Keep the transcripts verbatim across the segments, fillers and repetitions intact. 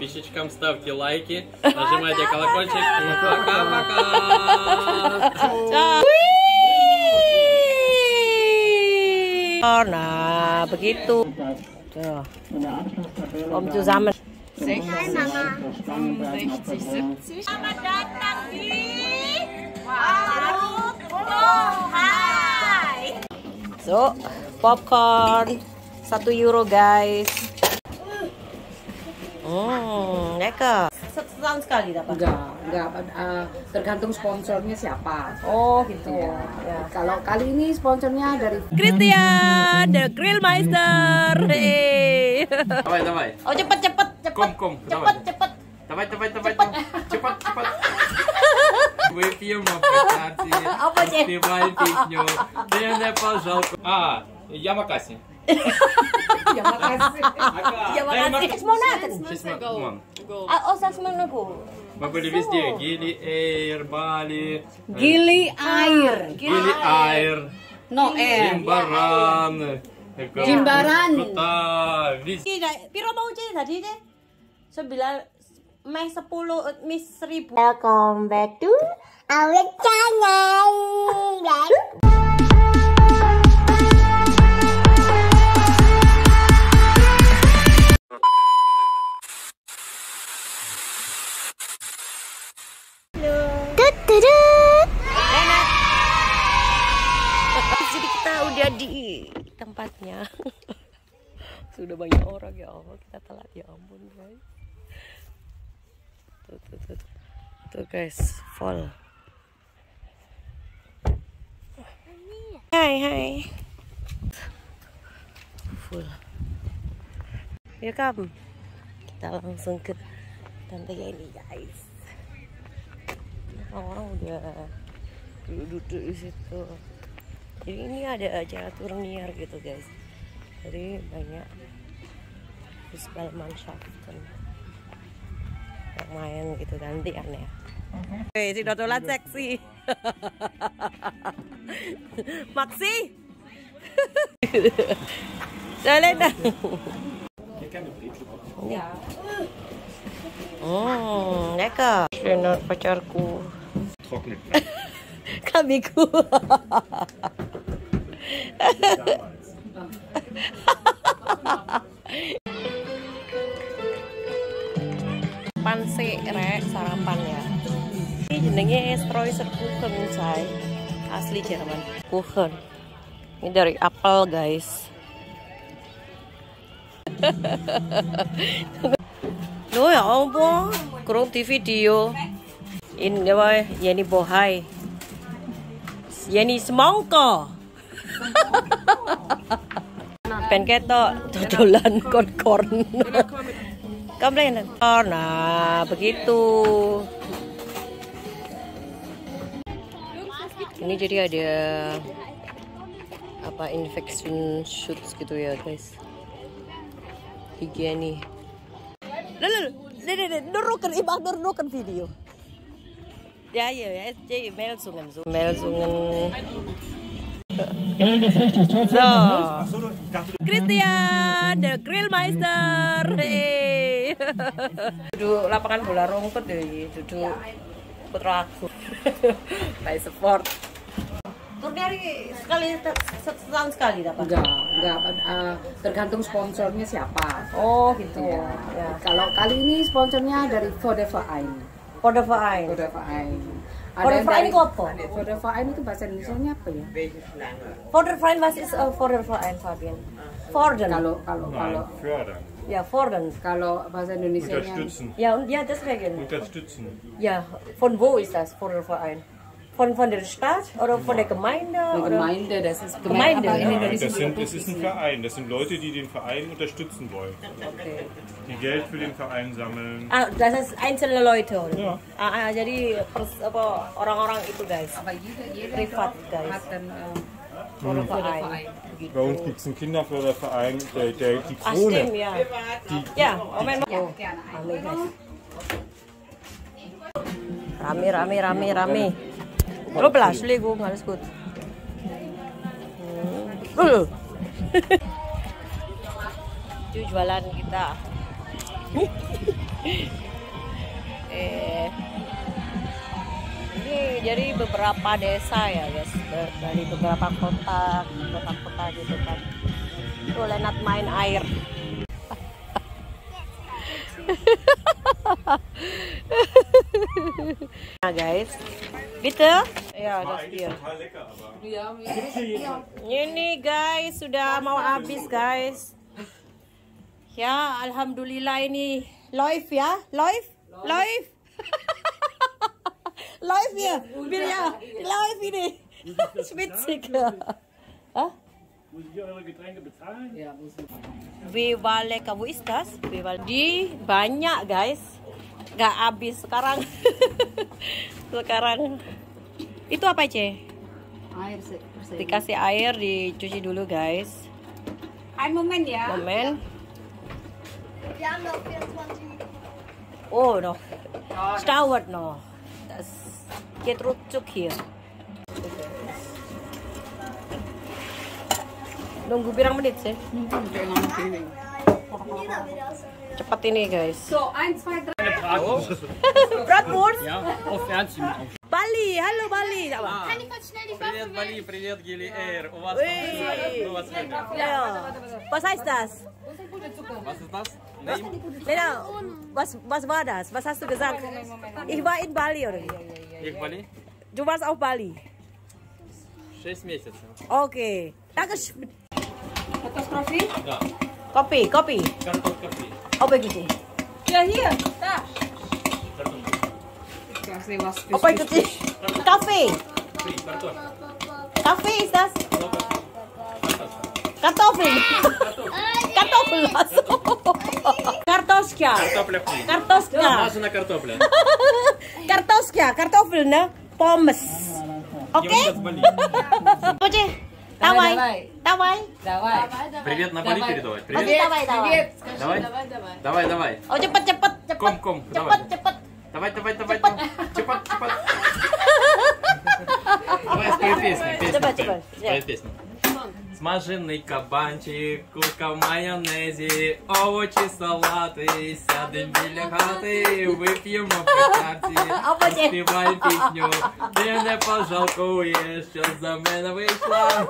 Подписчикам ставьте лайки, нажимайте колокольчик. И пока-пока. Nah, begitu. Tuh. Om zusammen. sechzig, siebzig. Selamat datang di Warung Bohai. So, popcorn satu euro guys. Hmm, lekker. Setahun sekali dapat? Enggak, enggak. Uh, tergantung sponsornya siapa. Oh gitu ya. Ya. Kalau kali ini sponsornya dari Christian, the Grillmeister. Hey. Давай, давай. Oh cepet cepet cepet. Ком, ком, cepet давай. cepet. Давай, давай, давай, давай. Cepat, cepat. Выпьем аппетити. Apa sih? Спеваем песню. Дэне, пожалуйста. А, я Макаси. ya makasih. Ya makasih. Semonakan. Шестьсот. Ah, oh saya semonaku. Мы были везде. Гили Эйр, Бали. Gili air. Гили Айр. No air. Jimbaran. Jimbaran. Kota. Везде. Piro mau sih tadi deh? Sembilan, meh sepuluh, mis seribu. Welcome back to our channel. Jadi kita udah di tempatnya. Sudah banyak orang ya Allah, kita telat ya ampun guys. Tuh tuh tuh, tuh guys, full. Hai hai. Full. Ya kam. Kita langsung ke Tante ini guys. Orang udah duduk di situ. Jadi ini ada acara turnier gitu guys. Jadi banyak Fußballmannschaften yang main gitu gantian ya. Oke, si Dotolan seksi. Maksi. Jalan dah. Hmm, lekker. Trainer pacarku. Trocknet. Kamiku. Panse rek sarapan ya. Ini jenenge Streuser Kuchen say. Asli Jerman. Kuchen. Ini dari apel guys. Loh ya ampun, grup di video. Ini apa? Yeni Bohai. Yeni semangka. Ben ketok dodolan korn-korn. Kamlenan. Nah, begitu. Ini jadi ada apa infection shoots gitu ya, guys. Higieni. Lalu, lalu, nurukan ibang nurukan video. Ja, ja, ja, ja, Meldungen, so Meldungen. So, Christian, the Grillmeister. Hey. Duduk lapangan bola rumput deh, duduk putra aku. By support. Turnier sekali setahun sekali dapat? Enggak, enggak. Uh, tergantung sponsornya siapa. Oh gitu Ya. ya. Kalau kali ini sponsornya dari Vodafone. Vodafone. Vodafone. Vodafone itu apa? Vodafone itu bahasa Indonesia apa ya? Vodafone was is uh, Vodafone Fabian. Forden. Kalau kalau kalau Fördern. Ja, Forden. kalau bahasa Indonesia Unterstützen. Ja, und ja, deswegen. Unterstützen. Ja, von wo ist das Vodafone? Von von der Stadt oder von der Gemeinde? Oder? Gemeinde, das ist Gemeinde, aber in ja. Indonesien Das, sind, das ist ein Verein. Das sind Leute, die den Verein unterstützen wollen. Okay. Die Geld für den Verein sammeln. Ah, das ist einzelne Leute, oder? Ja. Ah, ah, jadi pers, apa orang-orang itu guys. Aber jeder, jeder Privat guys. hat dann äh, Vodafone. Bei uns gibt es einen Kinderförderverein, der, der, die Ah, Krone. stimmt, ja. Ja, Moment. Oh, rame guys. Rame, rame, rame, rame. Lo belas, Lego, alles gut. Hmm. Itu jualan kita. dari beberapa desa ya guys, dari beberapa kota, kota-kota gitu kan. Tuh Lenat main air. Nah guys, bitte? Ya, das hier. Total lecker, aber. Ini guys, sudah mau habis guys. Ya, alhamdulillah ini live ya, live, live. Live ya, Bill ya, live ini. Witzig. Hah? Muss ich eure Getränke bezahlen? Ja, muss ich. Viva Leca, wo ist das? Viva di banyak guys, nggak habis sekarang. Sekarang itu apa Ce? Air bersih. Dikasih air, dicuci dulu guys. Ein Moment ya. Moment. Oh noch, es dauert noch. Das geht ruckzuck hier. Nunggu berapa menit sih? Cepat ini guys. So, eins, zwei, drei. Bratwurst. Ja, auf Ernstchen. Bali, halo Bali. Привет, Бали, привет, Гили Эйр. У вас Ui. у вас видно. Ja. Was heißt das? Was ist das? Name? Lena, was, was war das? Was hast du gesagt? Ich war in Bali oder wie? Ich Бали? Du warst auf Bali. Шесть месяцев. Okay. Danke. Fotografie? Да. Kopi, kopi. Картон кофе. Apa gitu? Ja, hier. Da. Ich weiß nicht, was für Apa itu? Kafe. Три, картон. Kafe ist das? Kartoffel. Kartoffel. Kartoska. Картопля фри. Kartoska. Смажена картопля. Kartoska. Kartoffel, ne? Pommes. Oke? Девушка с Бали. Oke. Tawai. Давай. Tawai. Давай. Привет на Бали передавать. Oke, Привет. tawai, tawai. Давай. Давай, давай. Oh, cepet, cepet, cepet. Ком, ком, Cepet, давай. cepet. Давай, давай, давай. Чепот, чепот. Давай спой песню. Песню Давай, спой. давай. Спой песню. Смажений кабанчик, курка в майонезі, овочі, салати, сядем біля хати, вип'ємо по карті, співаємо пісню, ти не пожалкуєш, що за мене вийшла.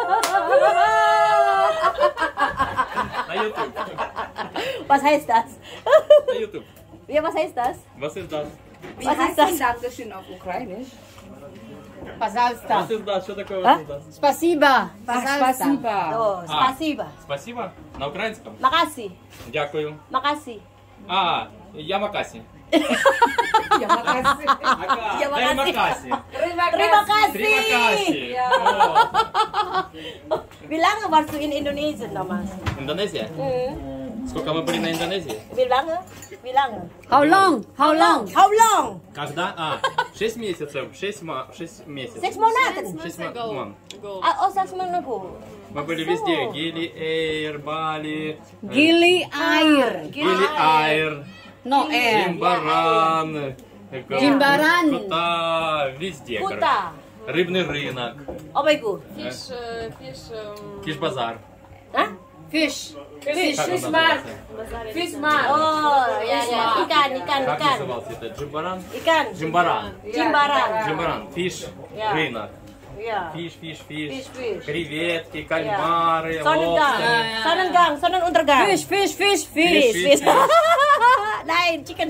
На YouTube. Was heißt das? На YouTube. Ja, was heißt das? Was ist das? Wie Was heißt ist das? denn Dankeschön auf Ukrainisch? Пожалуйста. Was ist das? Що таке А? was ist das? Спасибо. Спасибо. Oh, спасибо. Спасибо. На українському? Makasih. Дякую. Makasih. А, я Макасі. Ja, makasih. Я Макасі. Terima Terima kasih. Terima kasih. kasih. Oh. Wie lange warst du in Indonesien damals? Индонезия? Mhm. Сколько мы были на Индонезии? Wie lange? Wie lange? How long? How long? How long? Когда? А, шесть месяцев. Шесть, ма... шесть месяцев. Six Monaten. Шесть ма- Ah, oh, sechs Monaten. Мы были везде. Гили Эйр, Бали, э, Gili air. Гили Айр, No air. Джимбаран, э, Джимбаран. Кута, везде, Kuta. короче. Рыбный рынок, Apa itu? Киш-базар. Hah? Fish. Fish. Как он Fish mark. назывался? Fish mark. Oh, ya, ya. Ikan, ikan, Как ikan. назывался это? Джимбаран? Ikan. Джимбаран. Jimbaran. Джимбаран. Фиш, Я. рынок. Ya. Фиш, фиш, фиш. Fish, fish. Креветки, кальмары, Sonnengang. лобстеры. Sonnengang, Sonnenuntergang. Fish, fish, fish, Fish, fish. fish. Nein, chicken.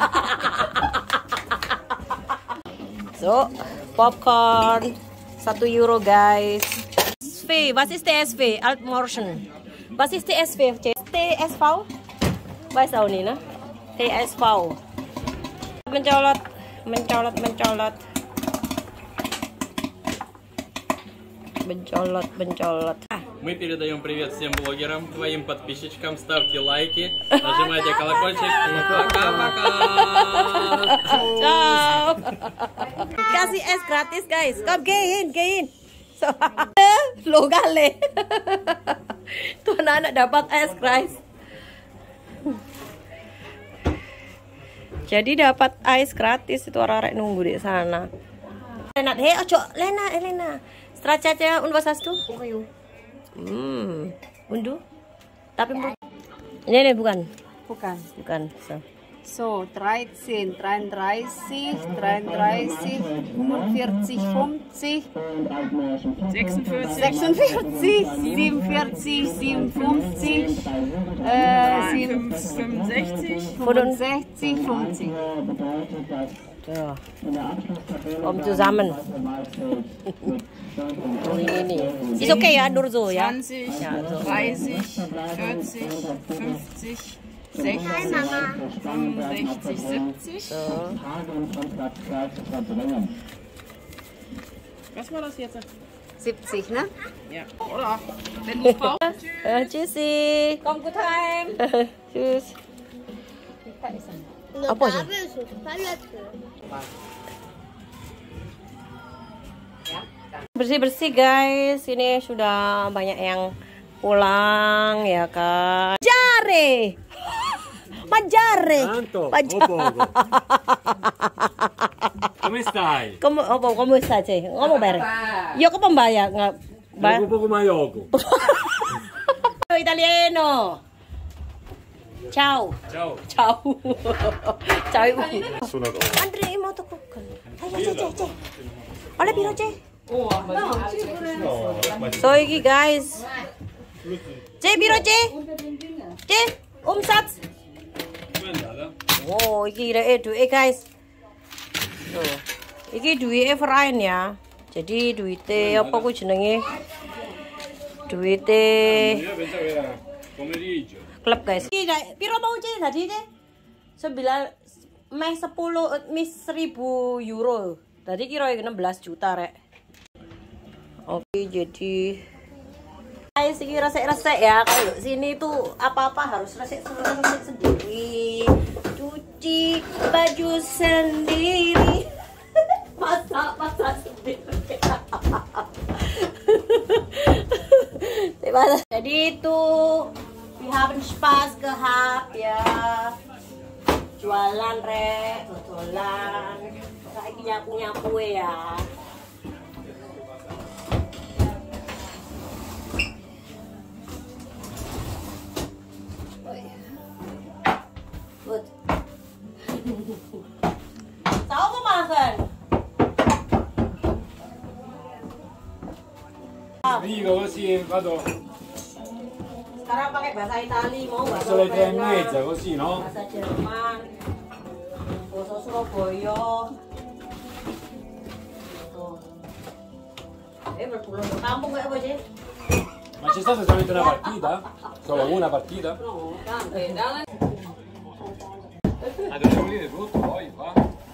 So, popcorn. Satu euro guys. S V, was ist T S V? Altmorschen. Was ist T S V? T S V? Weiß auch nicht, ne? T S V. Mencolot, mencolot, mencolot. Mencolot, mencolot. Мы передаем привет всем блогерам, твоим подписчикам. Ставьте лайки, нажимайте колокольчик. И пока-пока. Ciao. Kasih es gratis guys. Komm, geh hin, geh hin. So, lo gale. Tuh anak dapat es guys. Jadi dapat ice gratis itu orang-orang nunggu di sana. Lena, hei, ojo, Lena, Elena. Stracciatella und was hast du? Hmm, undu. Tapi ini, ini bukan. Bukan. Bukan. So. So, dreizehn, dreiunddreißig, dreiunddreißig, fünfundvierzig, fünfzig, sechsundvierzig, sechsundvierzig, siebenundvierzig, siebenundfünfzig, äh, fünfundsechzig, fünfundsechzig, fünfzig. So. Kommt zusammen. Ini ini. Ist okay ya, Durzo ya. zwanzig, dreißig, vierzig, fünfzig, sechzig, fünfundsechzig, siebzig. So. Was war das jetzt? siebzig, ne? Ja. Oder? Wenn du brauchst. Uh, tschüssi. Komm, good time. Tschüss. Apa sih? Bersih-bersih guys. Ini sudah banyak yang pulang ya kan. Jare. Mangiare. Mangiare. Come stai? Come, oh, come stai? Cioè? Ngomong bareng. Io come mbaya nggak? Poco poco Mayoko. Italiano. Ciao. Ciao. Ciao. Ciao ibu. Sunat. Andre mau tuh kan. Ayo cek cek cek. Oleh biro cek. So iki guys. Cek biro cek. Cek. Umsat. Oh iki rek duit guys. Tuh. Iki duit Everine ya. Jadi duitnya apa ku jenenge? Duitnya klub guys. Iki piro mau cek tadi cek? Sembilan meh sepuluh mis seribu euro. Tadi kira enam belas juta rek. Oke jadi guys ini resek-resek ya. Kalau sini tuh apa-apa harus resek-resek sendiri. Cuci baju sendiri. Masak-masak sendiri. Jadi itu wir haben Spaß gehabt ya. Jualan rek, dodolan. Saiki nyapu-nyapu ya. Good. Tahu mau makan? Dico così vado. Sekarang pakai bahasa Itali mau bahasa Sono le tre e Ukraina, mezza così, no? bahasa Jerman, bahasa Surabaya. Tuh. Eh berpulang ke kampung kayak apa sih? Ma c'è stata solamente una partita? Solo una partita? No, tante. Ah, dobbiamo pulire tutto poi qua?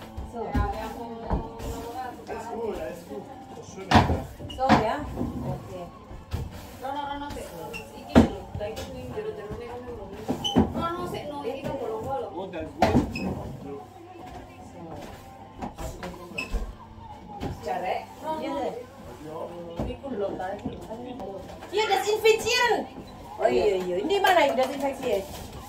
So ya. Oke. Rono-rono sik. Iki lho, lha iki kuwi jero-jerone kan lho. Rono sik no iki kan bolong-bolong. Oh, that's good. Jarek. Iya deh. Iku belum tadi. Iya desinfeksian. Oh iya iya. Ini mana yang desinfeksi ya?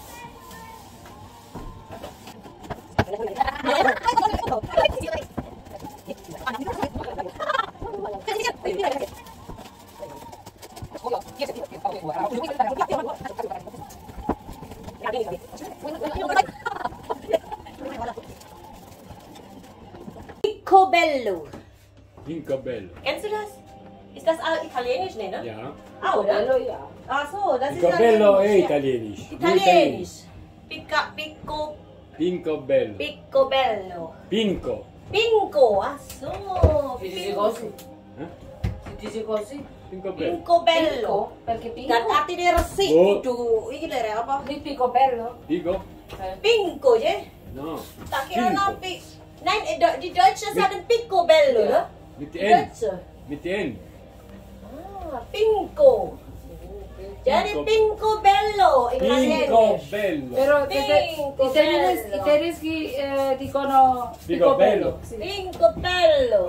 Picobello. Picobello. Kennst du das? Ist das auch italienisch, ne? ne? Ja. Ah, oder? Ach so, das ist Picobello è italienisch. italienisch. Italienisch. Pica, pico, Pincobello. picobello. Pinco. Pinco, ah so. Pinco. Eh? Dice così? Pincobello. Pincobello. Perché Dan pinco? artinya resik Oh. itu. Iki lere apa? Di picobello? Dico? Pinco, ya? No. Tak kira Pinco. napi. Nein, eh, do- die Deutschen sagen Picobello, ne? Mit Die N. Deutsche. Mit N. Ah, Pinco. Jadi Pincobello in italienisch. Pincobello. Però i Picobello. tedeschi, i tedeschi eh, dicono Picobello. picobello. Sì. Piccobello.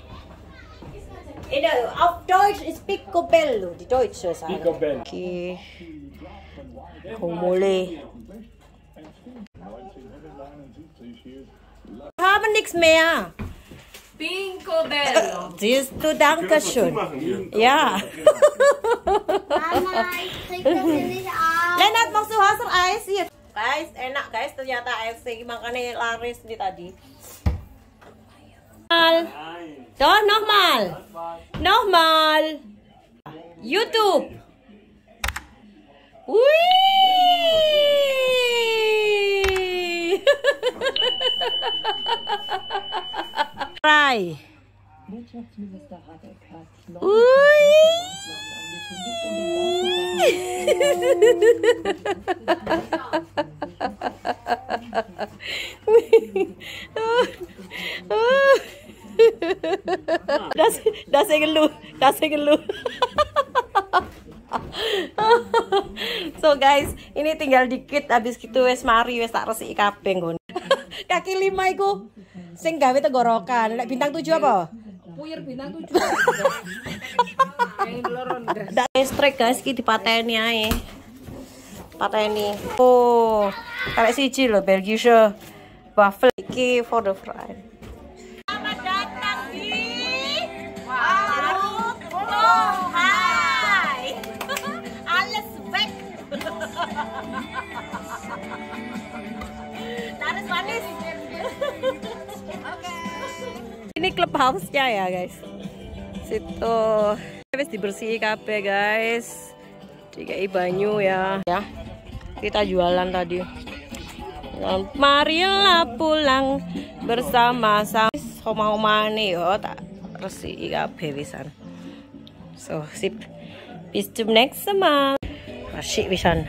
In, auf Deutsch ist Picobello, die Deutsche sagen. Picobello. Okay. Humule. Wir haben nichts mehr. Pincobello. Siehst du, danke schön. Ja. Mama, ich krieg das hier nicht auf. Lennart, machst du Wassereis? Hier. Guys, enak guys ternyata A F C makanya laris nih tadi. Doch, nochmal. Nochmal. YouTube. Wih. Try. Das, das ngeluh, das ngeluh. So guys, ini tinggal dikit habis gitu wes mari wes tak resiki kabeh nggon. Kaki lima iku sing gawe tenggorokan. Lek bintang tujuh apa? Puyer bintang tujuh. Ndak strike guys iki dipateni ae. Pateni. Oh, karek siji lho Belgische waffle iki for the fry. Selamat datang di Warung Hai. Alles weg. Laris manis. Oke. Ini clubhouse-nya ya, guys. Situ. Habis dibersihi kabeh, guys. Dikai banyu ya. Ya. Kita jualan tadi. Dan marilah pulang bersama-sama. Oma-omane yo tak resiki kabeh wisan. So, sip. Bis zum nächsten Mal. Asyik wisan.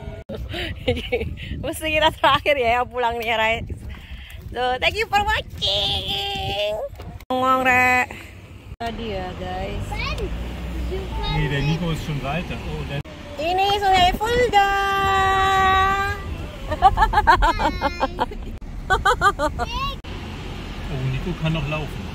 Mesti kita terakhir ya yang pulang nih guys. So, thank you for watching. Ngomong rek. Tadi ya guys. Nee, der Nico ist schon weiter. Oh, der Ini Sungai Fulda. oh, Nico kann noch laufen.